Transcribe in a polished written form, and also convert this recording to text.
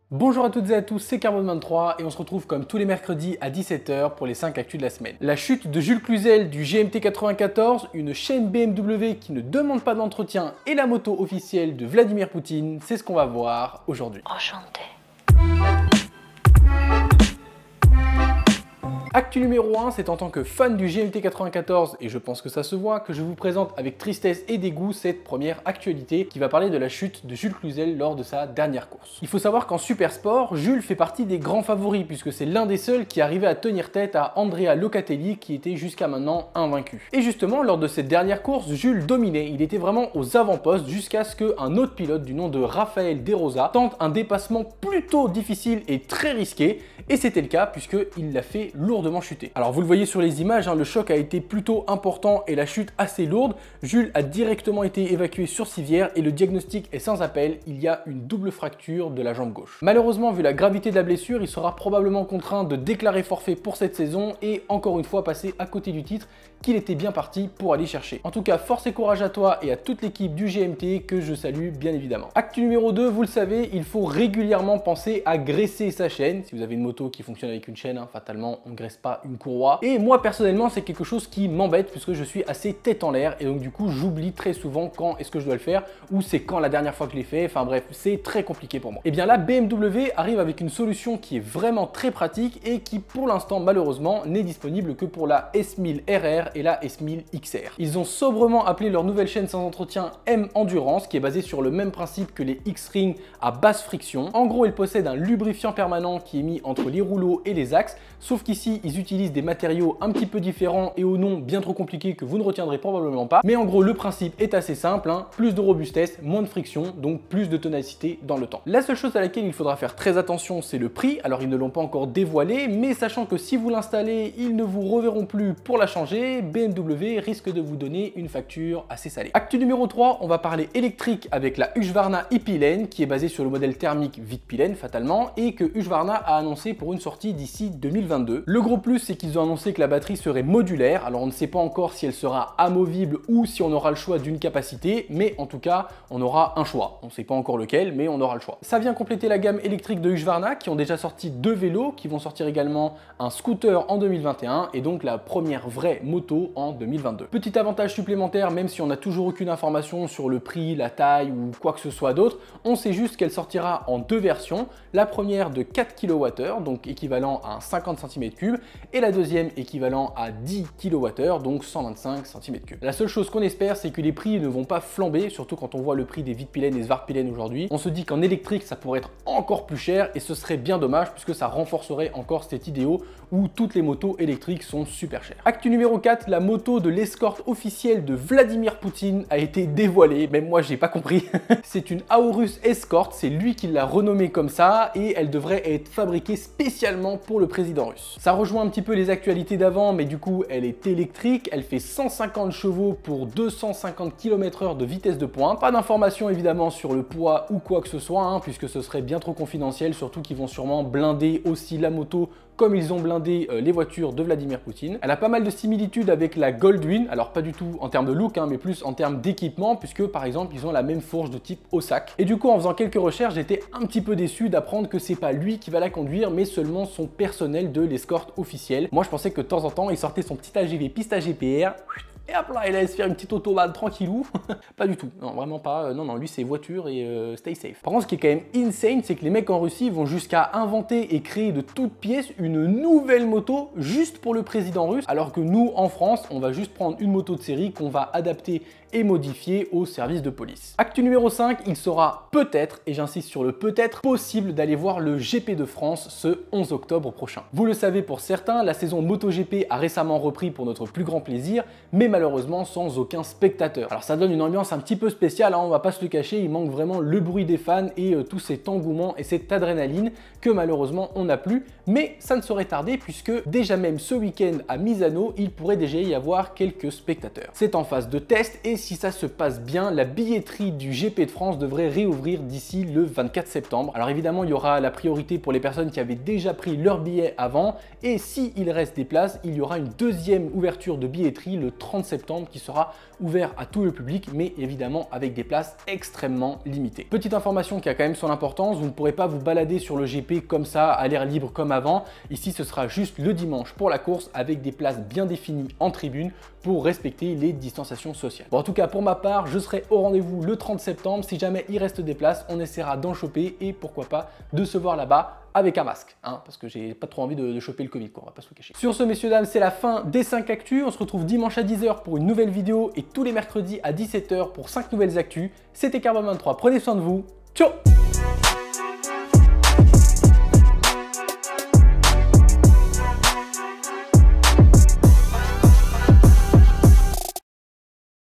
Bonjour à toutes et à tous, c'est Carbone23 et on se retrouve comme tous les mercredis à 17 h pour les 5 actus de la semaine. La chute de Jules Cluzel du GMT 94, une chaîne BMW qui ne demande pas d'entretien et la moto officielle de Vladimir Poutine, c'est ce qu'on va voir aujourd'hui. Enchanté. Actu numéro 1, c'est en tant que fan du GMT 94, et je pense que ça se voit, que je vous présente avec tristesse et dégoût cette première actualité qui va parler de la chute de Jules Cluzel lors de sa dernière course. Il faut savoir qu'en super sport, Jules fait partie des grands favoris puisque c'est l'un des seuls qui arrivait à tenir tête à Andrea Locatelli qui était jusqu'à maintenant invaincu. Et justement, lors de cette dernière course, Jules dominait, il était vraiment aux avant-postes jusqu'à ce qu'un autre pilote du nom de Raphaël De Rosa tente un dépassement plutôt difficile et très risqué, et c'était le cas puisqu'il l'a fait lourdement chuter. Alors vous le voyez sur les images, le choc a été plutôt important et la chute assez lourde. Jules a directement été évacué sur civière et le diagnostic est sans appel, il y a une double fracture de la jambe gauche. Malheureusement, vu la gravité de la blessure, il sera probablement contraint de déclarer forfait pour cette saison et encore une fois passer à côté du titre qu'il était bien parti pour aller chercher. En tout cas, force et courage à toi et à toute l'équipe du GMT que je salue bien évidemment. Actu numéro 2, vous le savez, il faut régulièrement penser à graisser sa chaîne. Si vous avez une moto qui fonctionne avec une chaîne, fatalement on ne graisse pas une courroie. Et moi personnellement, c'est quelque chose qui m'embête puisque je suis assez tête en l'air et donc du coup j'oublie très souvent quand est-ce que je dois le faire ou c'est quand la dernière fois que je l'ai fait. Enfin bref, c'est très compliqué pour moi. Et bien là, BMW arrive avec une solution qui est vraiment très pratique et qui pour l'instant malheureusement n'est disponible que pour la S1000RR et la S1000XR. Ils ont sobrement appelé leur nouvelle chaîne sans entretien M Endurance qui est basée sur le même principe que les X-Ring à basse friction. En gros, elle possède un lubrifiant permanent qui est mis entre les rouleaux et les axes, sauf qu'ici ils utilisent des matériaux un petit peu différents et au nom bien trop compliqué que vous ne retiendrez probablement pas. Mais en gros, le principe est assez simple, plus de robustesse, moins de friction, donc plus de ténacité dans le temps. La seule chose à laquelle il faudra faire très attention, c'est le prix. Alors ils ne l'ont pas encore dévoilé, mais sachant que si vous l'installez, ils ne vous reverront plus pour la changer, BMW risque de vous donner une facture assez salée. Actu numéro 3, on va parler électrique avec la Husqvarna e-Pilène qui est basée sur le modèle thermique Vitpilène fatalement et que Husqvarna a annoncé pour une sortie d'ici 2022. Le gros plus, c'est qu'ils ont annoncé que la batterie serait modulaire. Alors on ne sait pas encore si elle sera amovible ou si on aura le choix d'une capacité, mais en tout cas on aura un choix. On ne sait pas encore lequel, mais on aura le choix. Ça vient compléter la gamme électrique de Husqvarna qui ont déjà sorti 2 vélos, qui vont sortir également un scooter en 2021 et donc la première vraie moto en 2022. Petit avantage supplémentaire, même si on n'a toujours aucune information sur le prix, la taille ou quoi que ce soit d'autre, on sait juste qu'elle sortira en 2 versions. La première de 4 kWh, donc équivalent à 50 cm3, et la deuxième équivalent à 10 kWh, donc 125 cm3. La seule chose qu'on espère, c'est que les prix ne vont pas flamber, surtout quand on voit le prix des Vitpilène et Svartpilène aujourd'hui. On se dit qu'en électrique, ça pourrait être encore plus cher et ce serait bien dommage puisque ça renforcerait encore cet idéal où toutes les motos électriques sont super chères. Actu numéro 4, la moto de l'escorte officielle de Vladimir Poutine a été dévoilée, même moi j'ai pas compris. C'est une Aorus Escort, c'est lui qui l'a renommée comme ça et elle devrait être fabriquée spécialement pour le président russe. Ça rejoint un petit peu les actualités d'avant, mais du coup elle est électrique, elle fait 150 chevaux pour 250 km/h de vitesse de pointe. Pas d'informations évidemment sur le poids ou quoi que ce soit, puisque ce serait bien trop confidentiel, surtout qu'ils vont sûrement blinder aussi la moto comme ils ont blindé les voitures de Vladimir Poutine. Elle a pas mal de similitudes avec la Goldwing, alors pas du tout en termes de look, mais plus en termes d'équipement, puisque par exemple ils ont la même fourche de type Ossak. Et du coup en faisant quelques recherches, j'étais un petit peu déçu d'apprendre que c'est pas lui qui va la conduire, mais seulement son personnel de l'escorte officielle. Moi je pensais que de temps en temps il sortait son petit AGV piste à GPR, et hop là, il allait se faire une petite autobahn tranquillou. Pas du tout, non, vraiment pas. Non, lui c'est voiture et stay safe. Par contre, ce qui est quand même insane, c'est que les mecs en Russie vont jusqu'à inventer et créer de toutes pièces une nouvelle moto juste pour le président russe, alors que nous, en France, on va juste prendre une moto de série qu'on va adapter et modifier au service de police. Actu numéro 5, il sera peut-être, et j'insiste sur le peut-être, possible d'aller voir le GP de France ce 11 octobre prochain. Vous le savez pour certains, la saison MotoGP a récemment repris pour notre plus grand plaisir, mais malheureusement sans aucun spectateur. Alors ça donne une ambiance un petit peu spéciale, on va pas se le cacher, il manque vraiment le bruit des fans et tout cet engouement et cette adrénaline que malheureusement on n'a plus, mais ça ne saurait tarder puisque déjà même ce week-end à Misano, il pourrait déjà y avoir quelques spectateurs. C'est en phase de test et et si ça se passe bien, la billetterie du GP de France devrait réouvrir d'ici le 24 septembre. Alors évidemment, il y aura la priorité pour les personnes qui avaient déjà pris leur billet avant, et s'il reste des places, il y aura une deuxième ouverture de billetterie le 30 septembre qui sera ouvert à tout le public, mais évidemment avec des places extrêmement limitées. Petite information qui a quand même son importance, vous ne pourrez pas vous balader sur le GP comme ça à l'air libre comme avant. Ici, ce sera juste le dimanche pour la course avec des places bien définies en tribune pour respecter les distanciations sociales. Bon, en tout cas, pour ma part, je serai au rendez-vous le 30 septembre. Si jamais il reste des places, on essaiera d'en choper et pourquoi pas de se voir là-bas avec un masque, hein, parce que j'ai pas trop envie de choper le Covid, quoi, on va pas se le cacher. Sur ce, messieurs, dames, c'est la fin des 5 actus. On se retrouve dimanche à 10 h pour une nouvelle vidéo et tous les mercredis à 17 h pour 5 nouvelles actus. C'était Carbone 23, prenez soin de vous, ciao.